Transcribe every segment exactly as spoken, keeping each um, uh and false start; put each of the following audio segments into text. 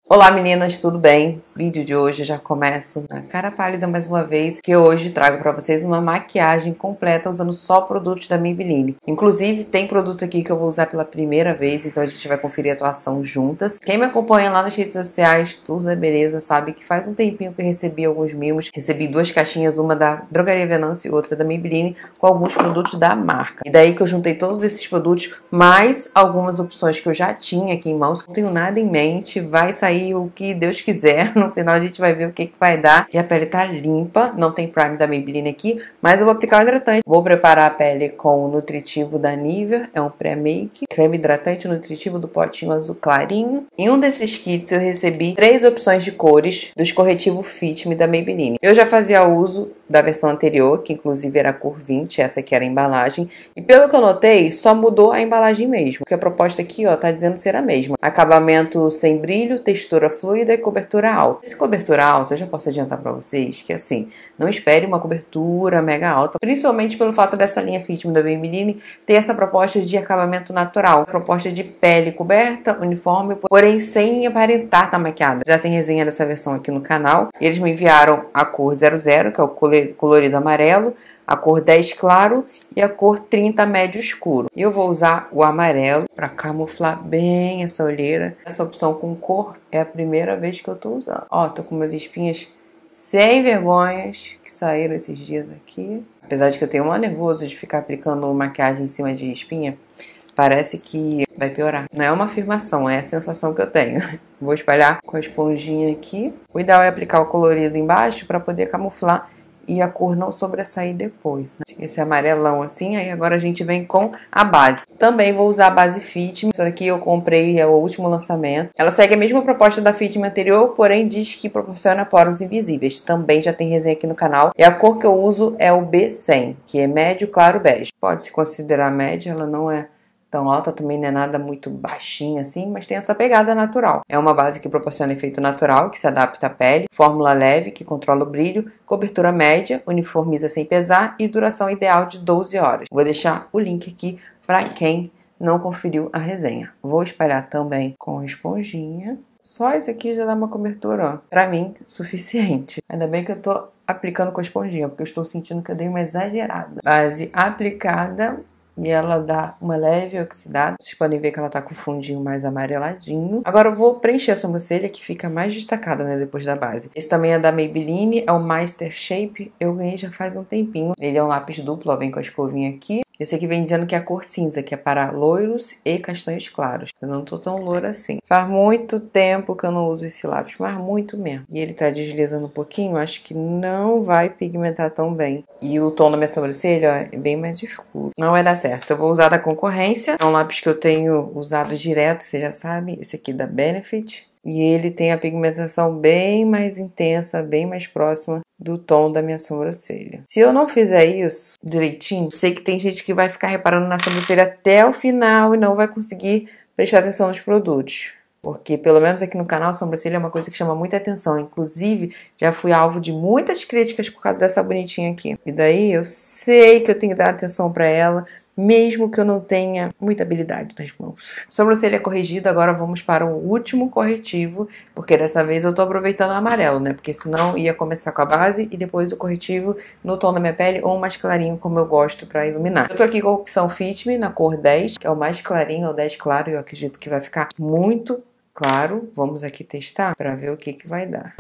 Olá meninas, tudo bem? O vídeo de hoje eu já começo na cara pálida mais uma vez, que hoje trago pra vocês uma maquiagem completa usando só produtos da Maybelline. Inclusive tem produto aqui que eu vou usar pela primeira vez, então a gente vai conferir a atuação juntas. Quem me acompanha lá nas redes sociais, tudo é beleza, sabe que faz um tempinho que eu recebi alguns mimos. Recebi duas caixinhas, uma da Drogaria Venance e outra da Maybelline, com alguns produtos da marca. E daí que eu juntei todos esses produtos, mais algumas opções que eu já tinha aqui em mãos. Não tenho nada em mente, vai sair o que Deus quiser. No final a gente vai ver o que, que vai dar. E a pele tá limpa, não tem prime da Maybelline aqui, mas eu vou aplicar o hidratante. Vou preparar a pele com o nutritivo da Nivea, é um pré-make, creme hidratante nutritivo do potinho azul clarinho. Em um desses kits eu recebi três opções de cores dos corretivos Fit Me da Maybelline. Eu já fazia uso da versão anterior, que inclusive era a cor vinte, essa aqui era a embalagem, e pelo que eu notei, só mudou a embalagem mesmo, porque a proposta aqui, ó, tá dizendo ser a mesma. Acabamento sem brilho, textura fluida e cobertura alta. Essa cobertura alta, eu já posso adiantar pra vocês que, assim, não espere uma cobertura mega alta, principalmente pelo fato dessa linha Fit Me da Maybelline ter essa proposta de acabamento natural, proposta de pele coberta, uniforme, porém sem aparentar estar maquiada. Já tem resenha dessa versão aqui no canal. Eles me enviaram a cor zero zero, que é o colorido amarelo, a cor dez claro e a cor trinta médio escuro. E eu vou usar o amarelo para camuflar bem essa olheira. Essa opção com cor é a primeira vez que eu tô usando. Ó, tô com umas espinhas sem vergonhas que saíram esses dias aqui. Apesar de que eu tenho um nervoso de ficar aplicando maquiagem em cima de espinha, parece que vai piorar. Não é uma afirmação, é a sensação que eu tenho. Vou espalhar com a esponjinha aqui. O ideal é aplicar o colorido embaixo para poder camuflar e a cor não sobressair depois, né? Esse amarelão assim, aí agora a gente vem com a base. Também vou usar a base Fit Me. Essa daqui eu comprei, é o último lançamento. Ela segue a mesma proposta da Fit Me anterior, porém diz que proporciona poros invisíveis. Também já tem resenha aqui no canal. E a cor que eu uso é o B cem, que é médio claro bege. Pode se considerar média, ela não é tão alta, também não é nada muito baixinha assim, mas tem essa pegada natural. É uma base que proporciona efeito natural, que se adapta à pele, fórmula leve, que controla o brilho, cobertura média, uniformiza sem pesar e duração ideal de doze horas. Vou deixar o link aqui para quem não conferiu a resenha. Vou espalhar também com esponjinha. Só isso aqui já dá uma cobertura, ó, pra mim, suficiente. Ainda bem que eu tô aplicando com a esponjinha, porque eu estou sentindo que eu dei uma exagerada. Base aplicada. E ela dá uma leve oxidada. Vocês podem ver que ela tá com o fundinho mais amareladinho. Agora eu vou preencher a sobrancelha, que fica mais destacada, né, depois da base. Esse também é da Maybelline, é o Master Shape. Eu ganhei já faz um tempinho. Ele é um lápis duplo, ó, vem com a escovinha aqui. Esse aqui vem dizendo que é a cor cinza, que é para loiros e castanhos claros. Eu não tô tão loura assim. Faz muito tempo que eu não uso esse lápis, mas muito mesmo. E ele tá deslizando um pouquinho, acho que não vai pigmentar tão bem. E o tom da minha sobrancelha, ó, é bem mais escuro. Não vai dar certo. Eu vou usar da concorrência. É um lápis que eu tenho usado direto, você já sabe. Esse aqui da Benefit. E ele tem a pigmentação bem mais intensa, bem mais próxima do tom da minha sobrancelha. Se eu não fizer isso direitinho, sei que tem gente que vai ficar reparando na sobrancelha até o final e não vai conseguir prestar atenção nos produtos. Porque, pelo menos aqui no canal, a sobrancelha é uma coisa que chama muita atenção. Inclusive, já fui alvo de muitas críticas por causa dessa bonitinha aqui. E daí, eu sei que eu tenho que dar atenção pra ela, mesmo que eu não tenha muita habilidade nas mãos. Sobrancelha corrigida, agora vamos para o último corretivo, porque dessa vez eu tô aproveitando o amarelo, né? Porque senão ia começar com a base e depois o corretivo no tom da minha pele ou mais clarinho, como eu gosto pra iluminar. Eu tô aqui com a opção Fit Me na cor dez, que é o mais clarinho, é o dez claro, e eu acredito que vai ficar muito claro. Vamos aqui testar pra ver o que que vai dar.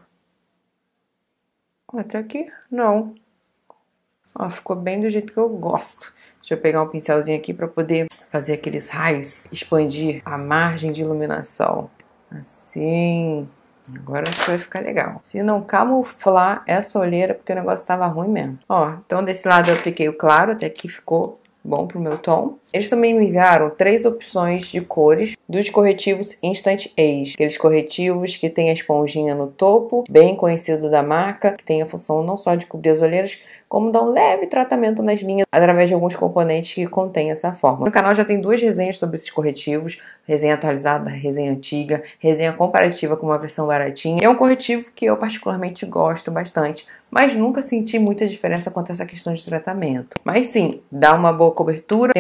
Até aqui, não. Ó, ficou bem do jeito que eu gosto. Deixa eu pegar um pincelzinho aqui para poder fazer aqueles raios, expandir a margem de iluminação. Assim. Agora acho que vai ficar legal. Se não camuflar essa olheira, porque o negócio tava ruim mesmo. Ó, então desse lado eu apliquei o claro, até aqui ficou bom pro meu tom. Eles também me enviaram três opções de cores dos corretivos Instant Age. Aqueles corretivos que tem a esponjinha no topo, bem conhecido da marca, que tem a função não só de cobrir as olheiras, como dar um leve tratamento nas linhas através de alguns componentes que contêm essa fórmula. No canal já tem duas resenhas sobre esses corretivos, resenha atualizada, resenha antiga, resenha comparativa com uma versão baratinha. É um corretivo que eu particularmente gosto bastante, mas nunca senti muita diferença quanto a essa questão de tratamento. Mas sim, dá uma boa cobertura, tem um aspecto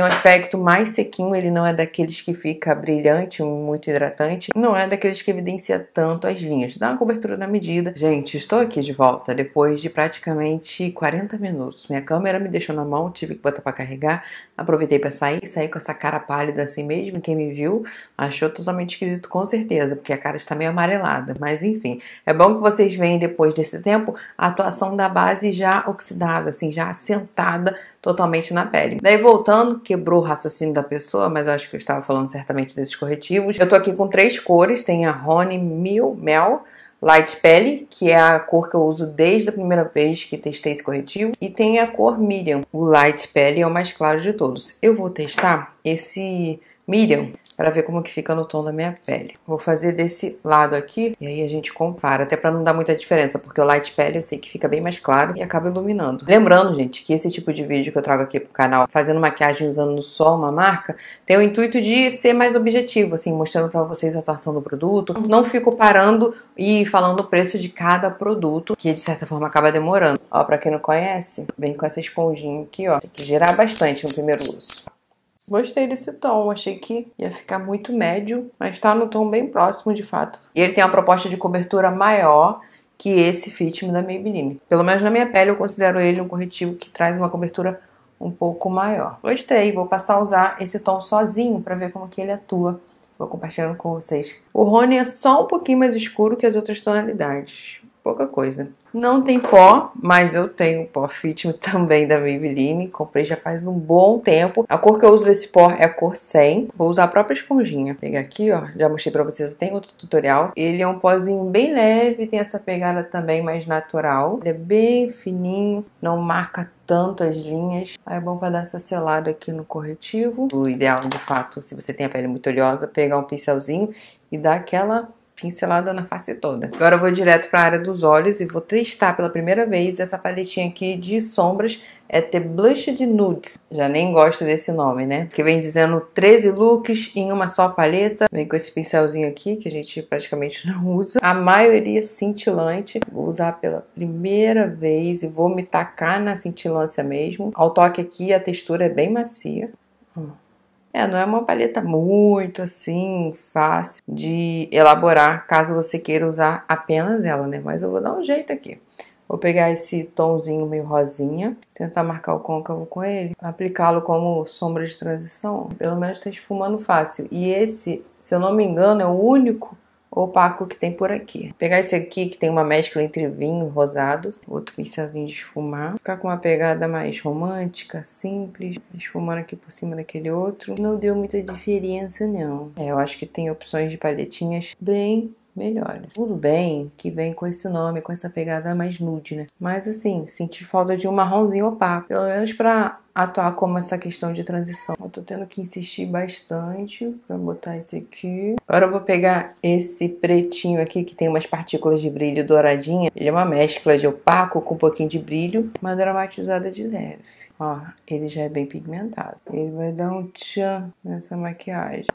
aspecto mais sequinho, ele não é daqueles que fica brilhante, muito hidratante, não é daqueles que evidencia tanto as linhas. Dá uma cobertura na medida. Gente, estou aqui de volta depois de praticamente quarenta minutos. Minha câmera me deixou na mão, tive que botar pra carregar, aproveitei pra sair, saí com essa cara pálida assim mesmo. Quem me viu achou totalmente esquisito, com certeza, porque a cara está meio amarelada. Mas enfim, é bom que vocês veem depois desse tempo a atuação da base já oxidada, assim, já assentada totalmente na pele. Daí voltando, quebrou o raciocínio da pessoa, mas eu acho que eu estava falando certamente desses corretivos. Eu tô aqui com três cores, tem a Honey Mil Mel Light Pele, que é a cor que eu uso desde a primeira vez que testei esse corretivo, e tem a cor Medium. O Light Pele é o mais claro de todos. Eu vou testar esse Medium para ver como que fica no tom da minha pele. Vou fazer desse lado aqui e aí a gente compara, até para não dar muita diferença, porque o Light Pele eu sei que fica bem mais claro e acaba iluminando. Lembrando, gente, que esse tipo de vídeo que eu trago aqui pro canal, fazendo maquiagem usando só uma marca, tem o intuito de ser mais objetivo, assim, mostrando para vocês a atuação do produto. Não fico parando e falando o preço de cada produto, que de certa forma acaba demorando. Ó, para quem não conhece, vem com essa esponjinha aqui, ó, tem que girar bastante no primeiro uso. Gostei desse tom, achei que ia ficar muito médio, mas tá no tom bem próximo de fato. E ele tem uma proposta de cobertura maior que esse Fit Me da Maybelline. Pelo menos na minha pele eu considero ele um corretivo que traz uma cobertura um pouco maior. Gostei, vou passar a usar esse tom sozinho pra ver como que ele atua. Vou compartilhando com vocês. O Rony é só um pouquinho mais escuro que as outras tonalidades. Pouca coisa. Não tem pó, mas eu tenho o pó Fit Me também da Maybelline. Comprei já faz um bom tempo. A cor que eu uso desse pó é a cor cem. Vou usar a própria esponjinha. Vou pegar aqui, ó. Já mostrei pra vocês, tem outro tutorial. Ele é um pozinho bem leve, tem essa pegada também mais natural. Ele é bem fininho, não marca tanto as linhas. Aí é bom pra dar essa selada aqui no corretivo. O ideal, de fato, se você tem a pele muito oleosa, pegar um pincelzinho e dar aquela pincelada na face toda. Agora eu vou direto para a área dos olhos e vou testar pela primeira vez essa paletinha aqui de sombras. É The Blushed Nudes. Já nem gosto desse nome, né? Que vem dizendo treze looks em uma só paleta. Vem com esse pincelzinho aqui, que a gente praticamente não usa. A maioria cintilante. Vou usar pela primeira vez e vou me tacar na cintilância mesmo. Ao toque aqui, a textura é bem macia. Hum. É, não é uma paleta muito, assim, fácil de elaborar, caso você queira usar apenas ela, né? Mas eu vou dar um jeito aqui. Vou pegar esse tomzinho meio rosinha, tentar marcar o côncavo com ele, aplicá-lo como sombra de transição. Pelo menos tá esfumando fácil. E esse, se eu não me engano, é o único opaco que tem por aqui. Vou pegar esse aqui que tem uma mescla entre vinho e rosado, outro pincelzinho de esfumar, ficar com uma pegada mais romântica, simples, esfumando aqui por cima daquele outro. Não deu muita diferença não. É, eu acho que tem opções de paletinhas bem melhores. Tudo bem que vem com esse nome, com essa pegada mais nude, né? Mas assim, senti falta de um marronzinho opaco, pelo menos pra atuar como essa questão de transição. Eu tô tendo que insistir bastante pra botar esse aqui. Agora eu vou pegar esse pretinho aqui, que tem umas partículas de brilho douradinha. Ele é uma mescla de opaco com um pouquinho de brilho, uma dramatizada de leve. Ó, ele já é bem pigmentado. Ele vai dar um tchan nessa maquiagem.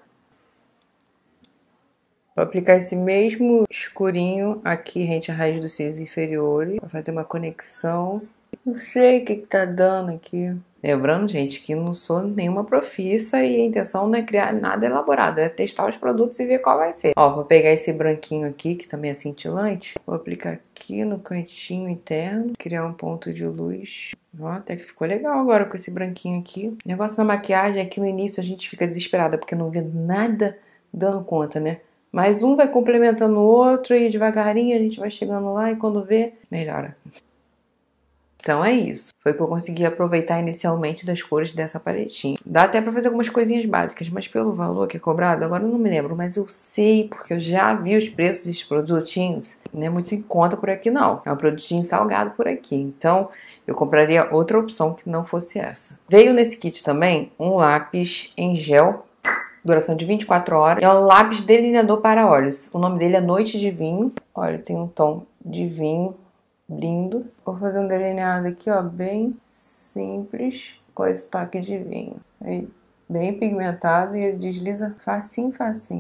Vou aplicar esse mesmo escurinho aqui, rente à raiz dos cílios inferiores. Vou fazer uma conexão. Não sei o que que tá dando aqui. Lembrando, gente, que não sou nenhuma profissa e a intenção não é criar nada elaborado, é testar os produtos e ver qual vai ser. Ó, vou pegar esse branquinho aqui, que também é cintilante. Vou aplicar aqui no cantinho interno, criar um ponto de luz. Ó, até que ficou legal agora com esse branquinho aqui. O negócio da maquiagem é que no início a gente fica desesperada, porque não vê nada dando conta, né? Mas um vai complementando o outro e devagarinho a gente vai chegando lá e quando vê, melhora. Então é isso. Foi o que eu consegui aproveitar inicialmente das cores dessa paletinha. Dá até pra fazer algumas coisinhas básicas, mas pelo valor que é cobrado, agora eu não me lembro, mas eu sei porque eu já vi os preços desses produtinhos. Não é muito em conta por aqui não. É um produtinho salgado por aqui. Então eu compraria outra opção que não fosse essa. Veio nesse kit também um lápis em gel, duração de vinte e quatro horas. É um lápis delineador para olhos. O nome dele é Noite de Vinho. Olha, tem um tom de vinho lindo. Vou fazer um delineado aqui, ó, bem simples, com esse toque de vinho. Aí, bem pigmentado e ele desliza facinho, facinho.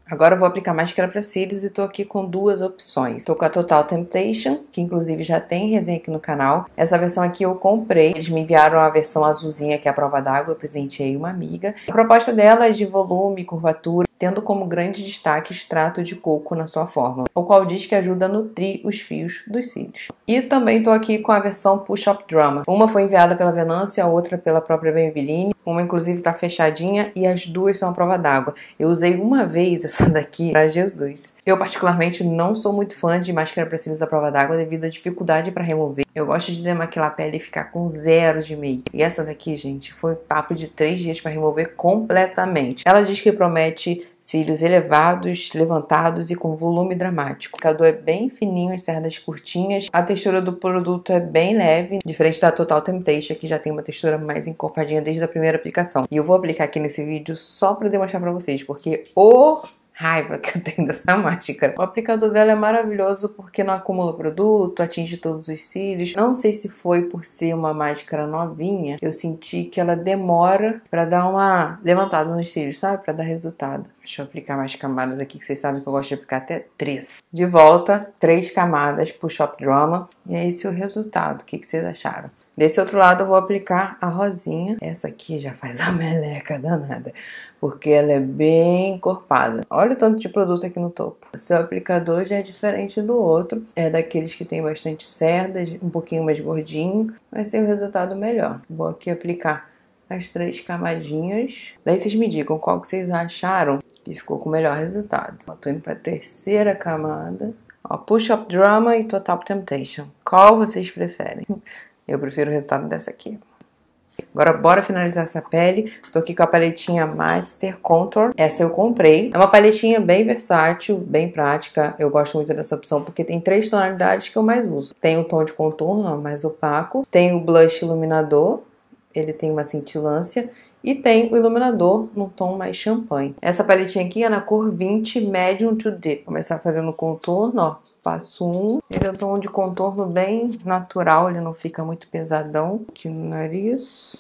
Agora eu vou aplicar máscara para cílios e tô aqui com duas opções. Tô com a Total Temptation, que inclusive já tem resenha aqui no canal. Essa versão aqui eu comprei. Eles me enviaram a versão azulzinha, que é a prova d'água. Eu presenteei uma amiga. A proposta dela é de volume, curvatura, tendo como grande destaque extrato de coco na sua fórmula, o qual diz que ajuda a nutrir os fios dos cílios. E também tô aqui com a versão Push Up Drama. Uma foi enviada pela Venâncio, a outra pela própria Maybelline. Uma inclusive tá fechadinha e as duas são a prova d'água. Eu usei uma vez essa daqui pra Jesus. Eu particularmente não sou muito fã de máscara para cílios à prova d'água devido à dificuldade para remover. Eu gosto de demaquilar a pele e ficar com zero de make. E essa daqui, gente, foi papo de três dias para remover completamente. Ela diz que promete cílios elevados, levantados e com volume dramático. O aplicador é bem fininho, as cerdas curtinhas. A textura do produto é bem leve, diferente da Total Temptation, que já tem uma textura mais encorpadinha desde a primeira aplicação. E eu vou aplicar aqui nesse vídeo só para demonstrar para vocês, porque o raiva que eu tenho dessa máscara. O aplicador dela é maravilhoso porque não acumula produto, atinge todos os cílios. Não sei se foi por ser uma máscara novinha, eu senti que ela demora pra dar uma levantada nos cílios, sabe? Pra dar resultado. Deixa eu aplicar mais camadas aqui, que vocês sabem que eu gosto de aplicar até três. De volta, três camadas, Push Up Drama. E é esse o resultado. O que que vocês acharam? Desse outro lado eu vou aplicar a rosinha. Essa aqui já faz a meleca danada, porque ela é bem encorpada. Olha o tanto de produto aqui no topo. O seu aplicador já é diferente do outro. É daqueles que tem bastante cerdas, um pouquinho mais gordinho, mas tem um resultado melhor. Vou aqui aplicar as três camadinhas. Daí vocês me digam qual que vocês acharam que ficou com o melhor resultado. Eu tô indo pra terceira camada. Ó, Push Up Drama e Total Temptation. Qual vocês preferem? Eu prefiro o resultado dessa aqui. Agora bora finalizar essa pele. Tô aqui com a paletinha Master Contour. Essa eu comprei. É uma paletinha bem versátil, bem prática. Eu gosto muito dessa opção porque tem três tonalidades que eu mais uso. Tem o tom de contorno, ó, mais opaco. Tem o blush iluminador. Ele tem uma cintilância. E tem o iluminador no tom mais champanhe. Essa paletinha aqui é na cor vinte, Medium to Deep. Vou começar fazendo contorno, ó. Passo um. Ele é um tom de contorno bem natural, ele não fica muito pesadão. Aqui no nariz.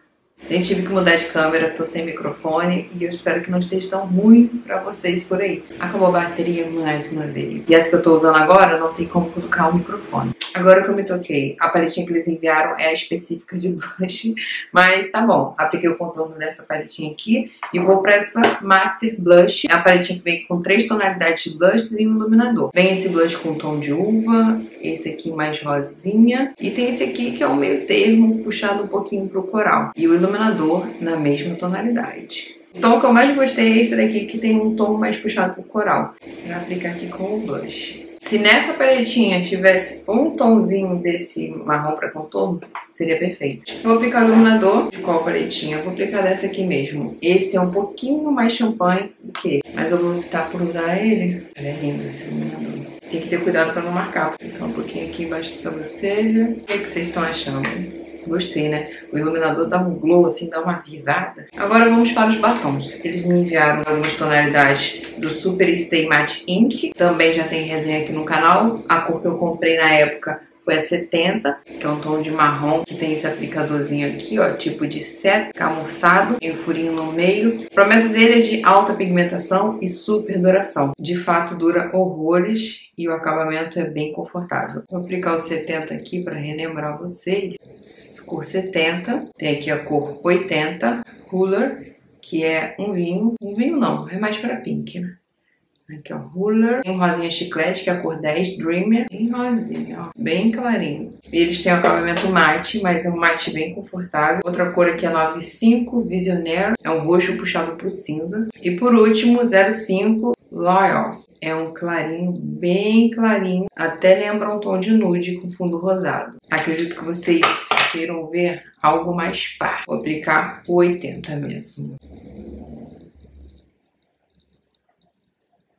Eu tive que mudar de câmera, tô sem microfone e eu espero que não esteja tão ruim pra vocês por aí. Acabou a bateria mais uma vez. E essa que eu tô usando agora não tem como colocar o microfone. Agora que eu me toquei, a paletinha que eles enviaram é a específica de blush, mas tá bom. Apliquei o contorno nessa paletinha aqui e vou pra essa Master Blush. É a paletinha que vem com três tonalidades de blushes e um iluminador. Vem esse blush com tom de uva, esse aqui mais rosinha e tem esse aqui que é o meio termo, puxado um pouquinho pro coral. E o iluminador na mesma tonalidade. O tom que eu mais gostei é esse daqui, que tem um tom mais puxado pro coral. Vou aplicar aqui com o blush. Se nessa paletinha tivesse um tomzinho desse marrom para contorno, seria perfeito. Eu vou aplicar o iluminador. De qual paletinha? Eu vou aplicar dessa aqui mesmo. Esse é um pouquinho mais champanhe do que esse, mas eu vou optar por usar ele. Ele é lindo esse iluminador. Tem que ter cuidado para não marcar. Vou aplicar um pouquinho aqui embaixo da sobrancelha. O que, é que vocês estão achando? Gostei, né? O iluminador dá um glow, assim, dá uma virada. Agora vamos para os batons. Eles me enviaram algumas tonalidades do Super Stay Matte Ink. Também já tem resenha aqui no canal. A cor que eu comprei na época foi a setenta, que é um tom de marrom, que tem esse aplicadorzinho aqui, ó, tipo de seta, camurçado, e um furinho no meio. A promessa dele é de alta pigmentação e super duração. De fato, dura horrores e o acabamento é bem confortável. Vou aplicar o setenta aqui para relembrar vocês. Cor setenta, tem aqui a cor oitenta, Cooler, que é um vinho. Um vinho não, é mais para pink, né? Aqui, ó, Ruler. Tem um rosinha chiclete, que é a cor dez, Dreamer. Bem rosinha, ó, bem clarinho. E eles têm um acabamento mate, mas é um mate bem confortável. Outra cor aqui é noventa e cinco, Visionaire. É um roxo puxado pro cinza. E por último, zero cinco, Loyals. É um clarinho, bem clarinho. Até lembra um tom de nude com fundo rosado. Acredito que vocês queiram ver algo mais pá. Vou aplicar o oitenta mesmo.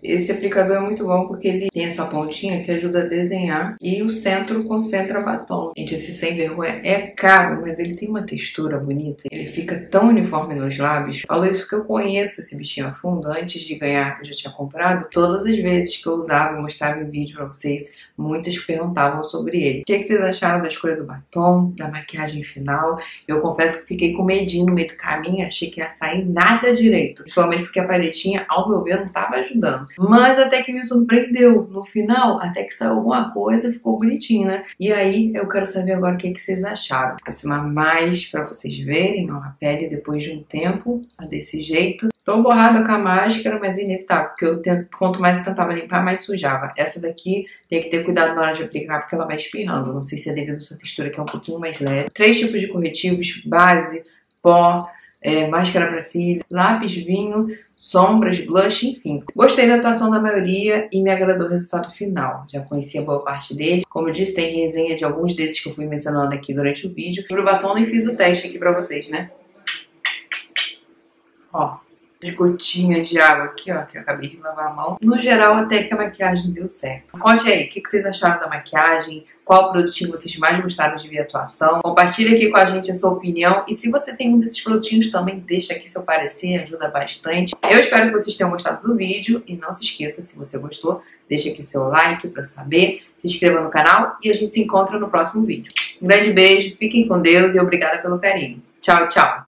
Esse aplicador é muito bom porque ele tem essa pontinha que ajuda a desenhar e o centro concentra batom. Gente, esse sem vergonha é caro, mas ele tem uma textura bonita. Ele fica tão uniforme nos lábios. Falo isso porque eu conheço esse bichinho a fundo. Antes de ganhar, eu já tinha comprado. Todas as vezes que eu usava, eu mostrava em vídeo pra vocês, muitas perguntavam sobre ele. O que, é que vocês acharam da escolha do batom, da maquiagem final? Eu confesso que fiquei com medinho no meio do caminho, achei que ia sair nada direito. Principalmente porque a paletinha, ao meu ver, não estava ajudando. Mas até que me surpreendeu. No final, até que saiu alguma coisa, ficou bonitinho, né? E aí, eu quero saber agora o que, é que vocês acharam. Vou aproximar mais pra vocês verem, ó, a pele depois de um tempo, tá desse jeito. Tô borrada com a máscara, mas é inevitável, porque eu tento, quanto mais eu tentava limpar, mais sujava. Essa daqui tem que ter cuidado na hora de aplicar, porque ela vai espirrando. Não sei se é devido à sua textura, que é um pouquinho mais leve. Três tipos de corretivos: base, pó, é, máscara para cílios, lápis vinho, sombras, blush, enfim. Gostei da atuação da maioria e me agradou o resultado final. Já conhecia boa parte deles. Como eu disse, tem resenha de alguns desses que eu fui mencionando aqui durante o vídeo. Sobre o batom, nem fiz o teste aqui pra vocês, né? Ó, as gotinhas de água aqui, ó, que eu acabei de lavar a mão. No geral, até que a maquiagem deu certo. Conte aí, o que vocês acharam da maquiagem? Qual produtinho vocês mais gostaram de ver a atuação? Compartilha aqui com a gente a sua opinião. E se você tem um desses produtinhos também, deixa aqui seu parecer, ajuda bastante. Eu espero que vocês tenham gostado do vídeo. E não se esqueça, se você gostou, deixa aqui seu like pra eu saber. Se inscreva no canal e a gente se encontra no próximo vídeo. Um grande beijo, fiquem com Deus e obrigada pelo carinho. Tchau, tchau!